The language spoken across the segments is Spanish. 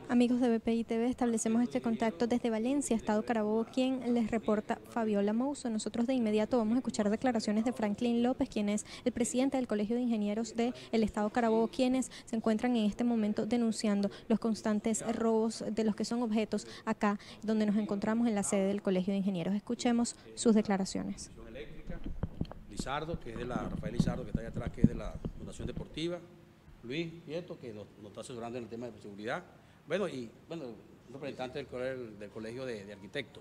Amigos de BPI TV, establecemos este contacto desde Valencia, Estado Carabobo, quien les reporta Fabiola Mouso. Nosotros de inmediato vamos a escuchar declaraciones de Franklin López, quien es el presidente del Colegio de Ingenieros del Estado Carabobo, quienes se encuentran en este momento denunciando los constantes robos de los que son objetos acá, donde nos encontramos en la sede del Colegio de Ingenieros. Escuchemos sus declaraciones. Lizardo, que es de Rafael Lizardo, que está ahí atrás, que es de la Fundación Deportiva, Luis Prieto, que nos está asesorando en el tema de seguridad, un representante del Colegio de Arquitectos.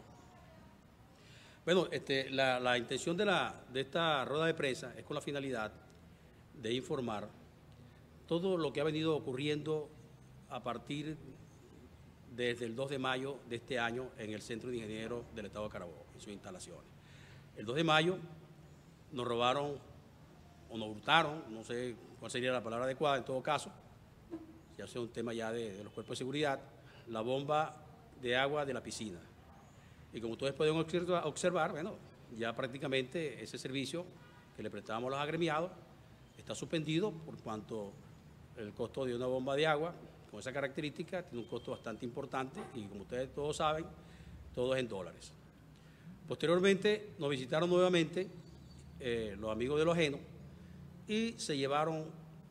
Bueno, la intención de esta rueda de prensa es con la finalidad de informar todo lo que ha venido ocurriendo a partir desde el 2 de mayo de este año en el Centro de Ingenieros del Estado de Carabobo, en sus instalaciones. El 2 de mayo nos robaron o nos hurtaron, no sé cuál sería la palabra adecuada en todo caso, ya sea un tema ya de los cuerpos de seguridad, la bomba de agua de la piscina. Y como ustedes pueden observar, bueno, ya prácticamente ese servicio que le prestábamos a los agremiados está suspendido por cuanto el costo de una bomba de agua con esa característica tiene un costo bastante importante y como ustedes todos saben, todo es en dólares. Posteriormente nos visitaron nuevamente los amigos de los ajenos y se llevaron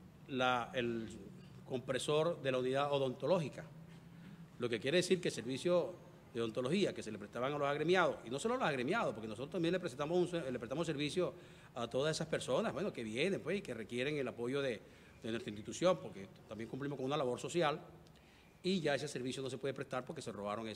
el compresor de la unidad odontológica, lo que quiere decir que el servicio de odontología que se le prestaban a los agremiados, y no solo a los agremiados, porque nosotros también le prestamos servicio a todas esas personas, bueno, que vienen pues, y que requieren el apoyo de nuestra institución, porque también cumplimos con una labor social, y ya ese servicio no se puede prestar porque se robaron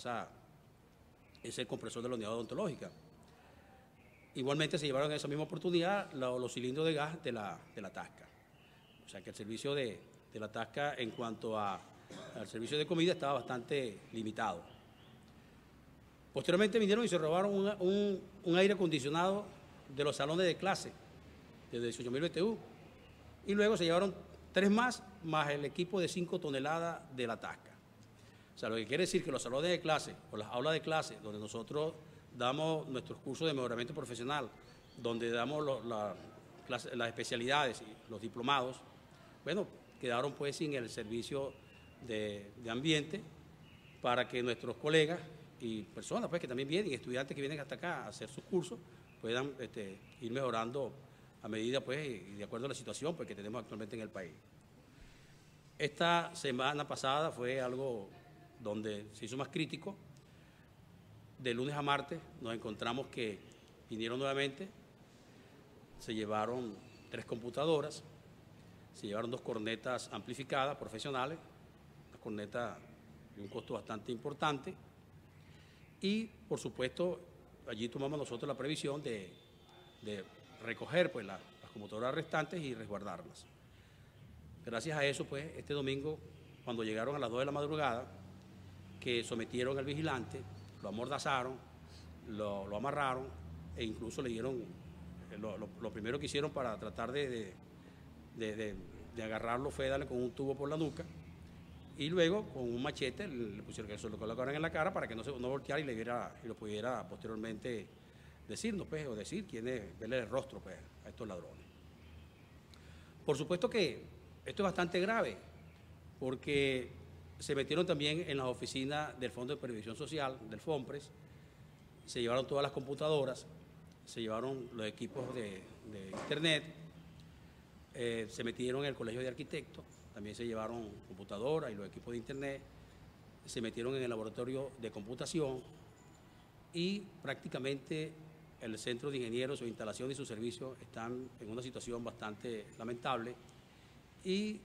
ese compresor de la unidad odontológica. Igualmente se llevaron en esa misma oportunidad los cilindros de gas de la Tasca. O sea que el servicio de la Tasca en cuanto al servicio de comida estaba bastante limitado. Posteriormente vinieron y se robaron un aire acondicionado de los salones de clase, de 18.000 BTU. Y luego se llevaron 3 más el equipo de 5 toneladas de la Tasca. O sea, lo que quiere decir que los salones de clase o las aulas de clase donde nosotros damos nuestros cursos de mejoramiento profesional, donde damos las especialidades y los diplomados, bueno, quedaron pues sin el servicio de ambiente para que nuestros colegas y personas pues que también vienen, estudiantes que vienen hasta acá a hacer sus cursos, puedan ir mejorando a medida pues y de acuerdo a la situación pues, que tenemos actualmente en el país. Esta semana pasada fue algo donde se hizo más crítico. De lunes a martes nos encontramos que vinieron nuevamente, se llevaron 3 computadoras, se llevaron 2 cornetas amplificadas profesionales, una corneta de un costo bastante importante y por supuesto allí tomamos nosotros la previsión de recoger pues, las computadoras restantes y resguardarlas. Gracias a eso pues este domingo cuando llegaron a las 2 de la madrugada que sometieron al vigilante, lo amordazaron, lo amarraron e incluso le dieron, lo primero que hicieron para tratar de agarrarlo fue darle con un tubo por la nuca y luego con un machete le pusieron que se lo colocaran en la cara para que no volteara y lo pudiera posteriormente decirnos pues, o decir quién es, verle el rostro pues, a estos ladrones. Por supuesto que esto es bastante grave porque se metieron también en las oficinas del Fondo de Previsión Social, del FOMPRES, se llevaron todas las computadoras, se llevaron los equipos de internet, se metieron en el Colegio de Arquitectos, también se llevaron computadoras y los equipos de internet, se metieron en el laboratorio de computación y prácticamente el Centro de Ingenieros, su instalación y sus servicios están en una situación bastante lamentable y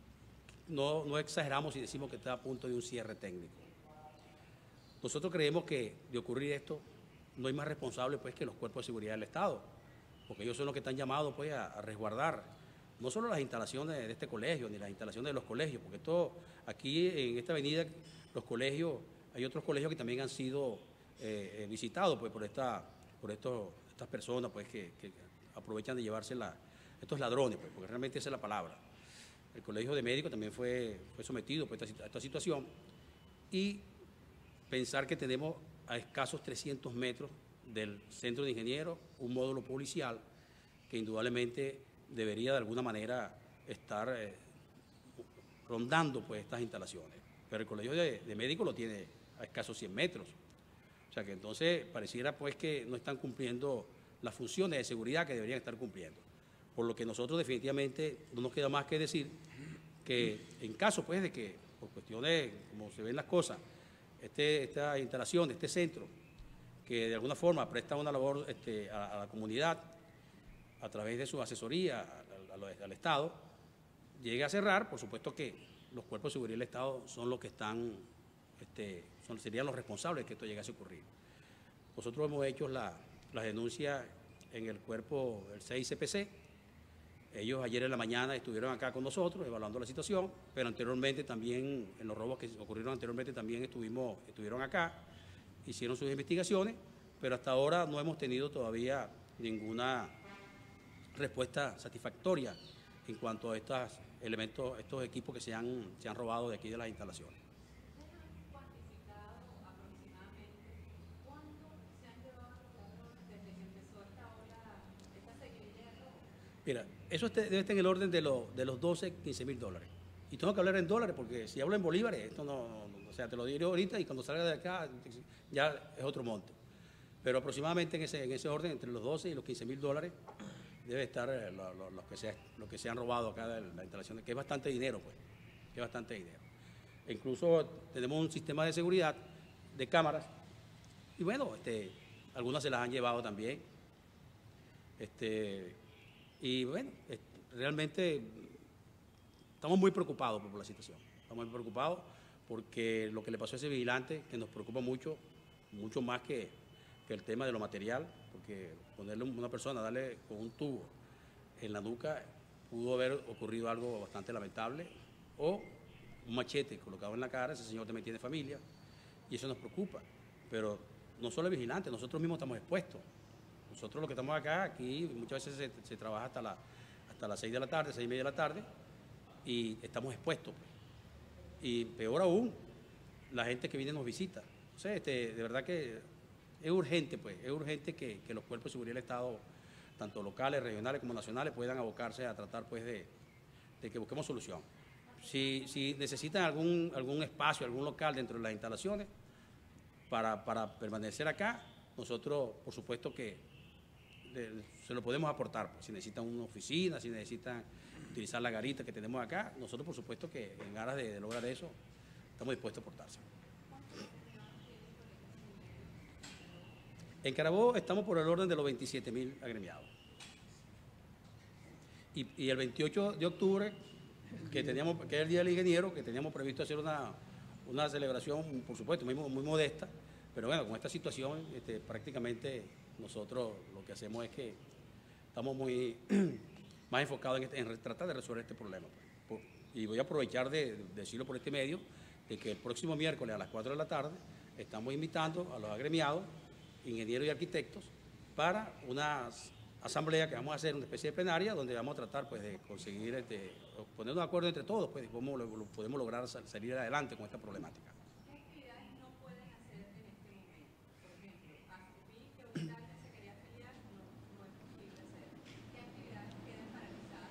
no exageramos si decimos que está a punto de un cierre técnico. Nosotros creemos que de ocurrir esto no hay más responsable pues, que los cuerpos de seguridad del Estado, porque ellos son los que están llamados pues, a resguardar no solo las instalaciones de este colegio, ni las instalaciones de los colegios, porque esto, aquí en esta avenida, los colegios, hay otros colegios que también han sido visitados pues, por estas personas pues, que aprovechan de llevarse estos ladrones, pues, porque realmente esa es la palabra. El Colegio de Médicos también fue sometido pues, a esta situación y pensar que tenemos a escasos 300 metros del Centro de Ingenieros un módulo policial que indudablemente debería de alguna manera estar rondando pues, estas instalaciones. pero el colegio de médicos lo tiene a escasos 100 metros. O sea que entonces pareciera pues que no están cumpliendo las funciones de seguridad que deberían estar cumpliendo. Por lo que nosotros definitivamente no nos queda más que decir que en caso pues de que por cuestiones como se ven las cosas, esta instalación de este centro, que de alguna forma presta una labor a la comunidad a través de su asesoría al Estado, llegue a cerrar, por supuesto que los cuerpos de seguridad del Estado son los que están, serían los responsables de que esto llegase a ocurrir. Nosotros hemos hecho la denuncia en el cuerpo del CICPC. Ellos ayer en la mañana estuvieron acá con nosotros evaluando la situación, pero anteriormente también, en los robos que ocurrieron anteriormente, también estuvieron acá, hicieron sus investigaciones, pero hasta ahora no hemos tenido todavía ninguna respuesta satisfactoria en cuanto a estos elementos, estos equipos que se han robado de aquí de las instalaciones. Mira, eso debe estar en el orden de los 12, 15 mil dólares. Y tengo que hablar en dólares porque si hablo en bolívares, esto o sea, te lo diré ahorita y cuando salga de acá ya es otro monto. Pero aproximadamente en ese orden, entre los 12 y los 15 mil dólares, debe estar lo que se han robado acá de la instalación, que es bastante dinero, pues, que es bastante dinero. E incluso tenemos un sistema de seguridad de cámaras y bueno, algunas se las han llevado también. Y bueno, realmente estamos muy preocupados por la situación. Estamos muy preocupados porque lo que le pasó a ese vigilante, que nos preocupa mucho, mucho más que el tema de lo material, porque ponerle a una persona, darle con un tubo en la nuca, pudo haber ocurrido algo bastante lamentable, o un machete colocado en la cara. Ese señor también tiene familia, y eso nos preocupa. Pero no solo el vigilante, nosotros mismos estamos expuestos. Nosotros los que estamos acá, aquí muchas veces se trabaja hasta las 6 de la tarde, 6 y media de la tarde, y estamos expuestos. Y peor aún, la gente que viene nos visita. O sea, de verdad que es urgente, pues, es urgente que los cuerpos de seguridad del Estado, tanto locales, regionales como nacionales, puedan abocarse a tratar pues de que busquemos solución. Si necesitan algún espacio, algún local dentro de las instalaciones para permanecer acá, nosotros, por supuesto que se lo podemos aportar. Pues, si necesitan una oficina, si necesitan utilizar la garita que tenemos acá, nosotros por supuesto que en aras de lograr eso, estamos dispuestos a aportarse. En Carabobo estamos por el orden de los 27.000 agremiados. Y el 28 de octubre, que es el Día del Ingeniero, que teníamos previsto hacer una celebración, por supuesto, muy modesta, pero bueno, con esta situación prácticamente nosotros lo que hacemos es que estamos muy más enfocados en tratar de resolver este problema. Y voy a aprovechar de decirlo por este medio, de que el próximo miércoles a las 4 de la tarde estamos invitando a los agremiados, ingenieros y arquitectos, para una asamblea que vamos a hacer, una especie de plenaria, donde vamos a tratar pues, de conseguir, ponernos de acuerdo entre todos, pues, de cómo podemos lograr salir adelante con esta problemática. ¿Qué actividades no pueden hacer en este momento? Por ejemplo, asumí que ahorita alguien se quería afiliar, no es posible hacer. ¿Qué actividades quedan paralizadas?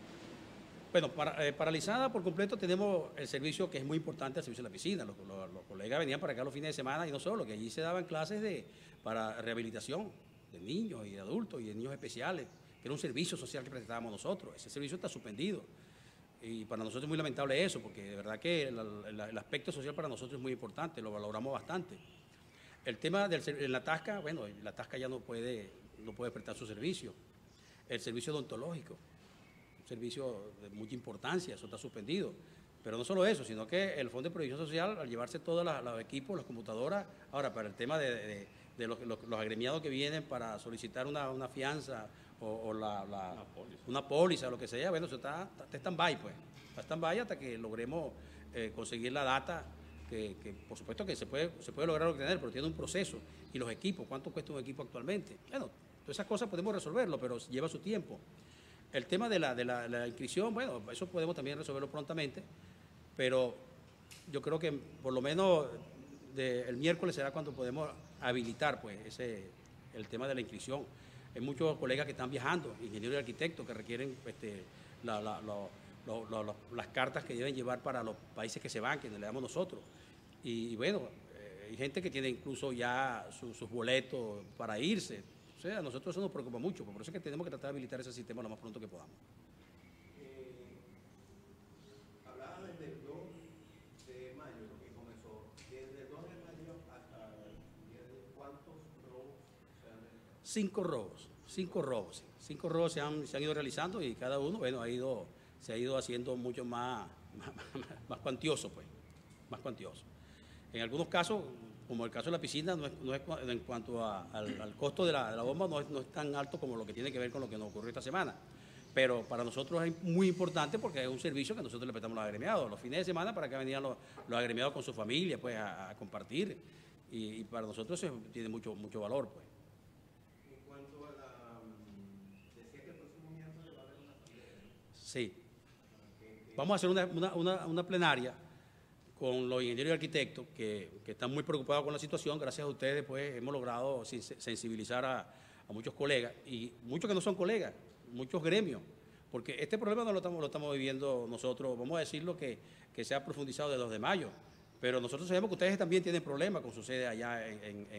Bueno, paralizada por completo tenemos el servicio que es muy importante, el servicio de la piscina. Los colegas venían para acá los fines de semana y no solo, que allí se daban clases para rehabilitación de niños y de adultos y de niños especiales, que era un servicio social que prestábamos nosotros. Ese servicio está suspendido. Y para nosotros es muy lamentable eso, porque de verdad que el aspecto social para nosotros es muy importante, lo valoramos bastante. El tema de la Tasca, bueno, la Tasca ya no puede prestar su servicio. El servicio odontológico, un servicio de mucha importancia, eso está suspendido. Pero no solo eso, sino que el Fondo de Previsión Social, al llevarse todos los equipos, las computadoras, ahora para el tema de los agremiados que vienen para solicitar una fianza o una póliza, lo que sea, bueno, eso está stand-by, pues. Está stand-by hasta que logremos conseguir la data, que por supuesto que se puede lograr obtener, pero tiene un proceso. Y los equipos, ¿cuánto cuesta un equipo actualmente? Bueno, todas esas cosas podemos resolverlo, pero lleva su tiempo. El tema de la inscripción, bueno, eso podemos también resolverlo prontamente, pero yo creo que por lo menos el miércoles será cuando podemos habilitar pues el tema de la inscripción. Hay muchos colegas que están viajando, ingenieros y arquitectos, que requieren las cartas que deben llevar para los países que se van, que le damos nosotros. Y bueno, hay gente que tiene incluso ya sus boletos para irse. O sea, a nosotros eso nos preocupa mucho, por eso es que tenemos que tratar de habilitar ese sistema lo más pronto que podamos. Hablaba desde el 2 de mayo, lo que comenzó. Desde el 2 de mayo hasta el día de hoy, ¿cuántos robos se han realizado? 5 robos, 5 robos. 5 robos se han ido realizando y cada uno, bueno, se ha ido haciendo mucho más cuantioso, pues, más cuantioso. En algunos casos, como el caso de la piscina, no es en cuanto al costo de la bomba, no es tan alto como lo que tiene que ver con lo que nos ocurrió esta semana. Pero para nosotros es muy importante porque es un servicio que nosotros le prestamos a los agremiados. Los fines de semana para que venían los agremiados con su familia, pues, a compartir. Y para nosotros eso tiene mucho valor, pues. En cuanto a decía que el próximo miércoles va a haber una asamblea. Sí. Vamos a hacer una plenaria con los ingenieros y arquitectos que están muy preocupados con la situación. Gracias a ustedes, pues, hemos logrado sensibilizar a muchos colegas, y muchos que no son colegas, muchos gremios, porque este problema no lo estamos viviendo nosotros, vamos a decirlo que se ha profundizado desde 2 de mayo, pero nosotros sabemos que ustedes también tienen problemas con su sede allá a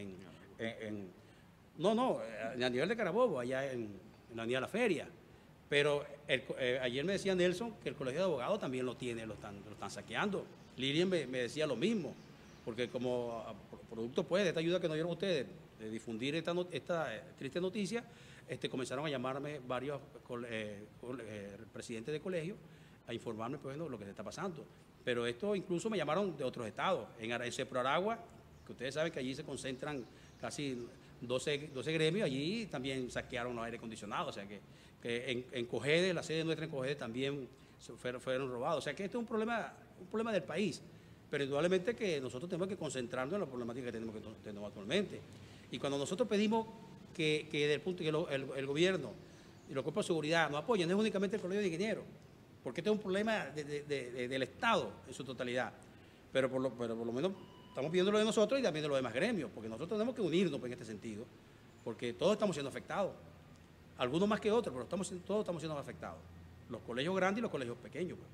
nivel de Carabobo, allá en la Avenida La Feria. Pero ayer me decía Nelson que el Colegio de Abogados también lo tiene, lo están saqueando. Lilian me decía lo mismo, porque como producto, pues, de esta ayuda que nos dieron ustedes de difundir esta triste noticia, comenzaron a llamarme varios presidentes de colegio a informarme, pues, lo que se está pasando. Pero esto incluso me llamaron de otros estados. En Cepro Aragua, que ustedes saben que allí se concentran casi 12 gremios, allí también saquearon los aire acondicionados. O sea que en Cogede, la sede nuestra en Cogede también fueron robados. O sea que este es un problema del país. Pero indudablemente que nosotros tenemos que concentrarnos en la problemática que tenemos actualmente. Y cuando nosotros pedimos que desde el punto que el gobierno y los cuerpos de seguridad nos apoyen, no es únicamente el Colegio de Ingenieros, porque este es un problema del Estado en su totalidad. Pero por lo menos estamos pidiendo lo de nosotros y también de los demás gremios, porque nosotros tenemos que unirnos, pues, en este sentido, porque todos estamos siendo afectados. Algunos más que otros, pero todos estamos siendo afectados. Los colegios grandes y los colegios pequeños, pues.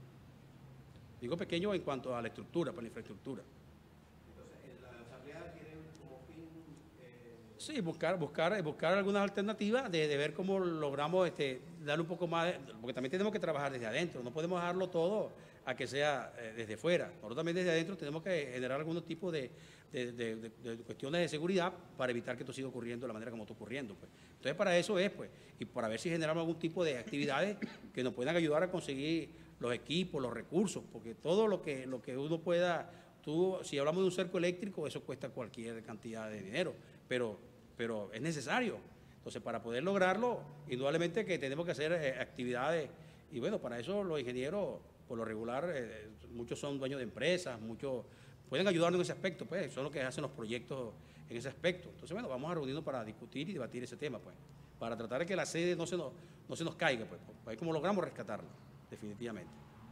Digo pequeños en cuanto a la estructura, para la infraestructura. Entonces, la asamblea tiene como fin... Sí, buscar algunas alternativas de ver cómo logramos darle un poco más, porque también tenemos que trabajar desde adentro, no podemos dejarlo todo a que sea desde fuera. Nosotros también desde adentro tenemos que generar algún tipo de cuestiones de seguridad para evitar que esto siga ocurriendo de la manera como está ocurriendo, pues. Entonces, para eso es, pues, y para ver si generamos algún tipo de actividades que nos puedan ayudar a conseguir los equipos, los recursos, porque todo lo que uno pueda, si hablamos de un cerco eléctrico, eso cuesta cualquier cantidad de dinero, pero es necesario. Entonces, para poder lograrlo, indudablemente que tenemos que hacer actividades, y bueno, para eso los ingenieros, por lo regular, muchos son dueños de empresas, muchos pueden ayudarnos en ese aspecto, pues, son los que hacen los proyectos en ese aspecto. Entonces, bueno, vamos a reunirnos para discutir y debatir ese tema, pues, para tratar de que la sede no se nos caiga, pues, para ver cómo logramos rescatarla, definitivamente.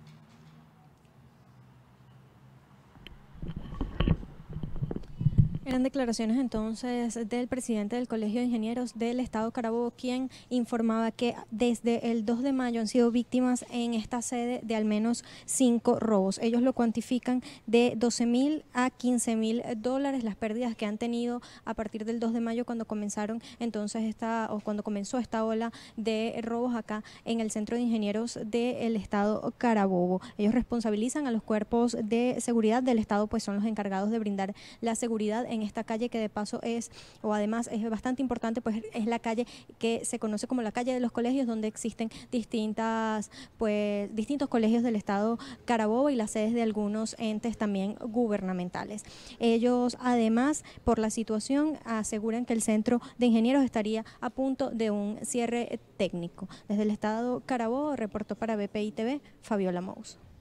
Eran declaraciones entonces del presidente del Colegio de Ingenieros del Estado Carabobo, quien informaba que desde el 2 de mayo han sido víctimas en esta sede de al menos 5 robos. Ellos lo cuantifican de $12,000 a $15,000 las pérdidas que han tenido a partir del 2 de mayo cuando comenzaron entonces cuando comenzó esta ola de robos acá en el Centro de Ingenieros del Estado Carabobo. Ellos responsabilizan a los cuerpos de seguridad del Estado, pues son los encargados de brindar la seguridad en esta calle, que de paso además es bastante importante, pues es la calle que se conoce como la calle de los colegios, donde existen distintos colegios del Estado Carabobo y las sedes de algunos entes también gubernamentales. Ellos además, por la situación, aseguran que el Centro de Ingenieros estaría a punto de un cierre técnico. Desde el Estado Carabobo reportó para BPI TV Fabiola Mouso.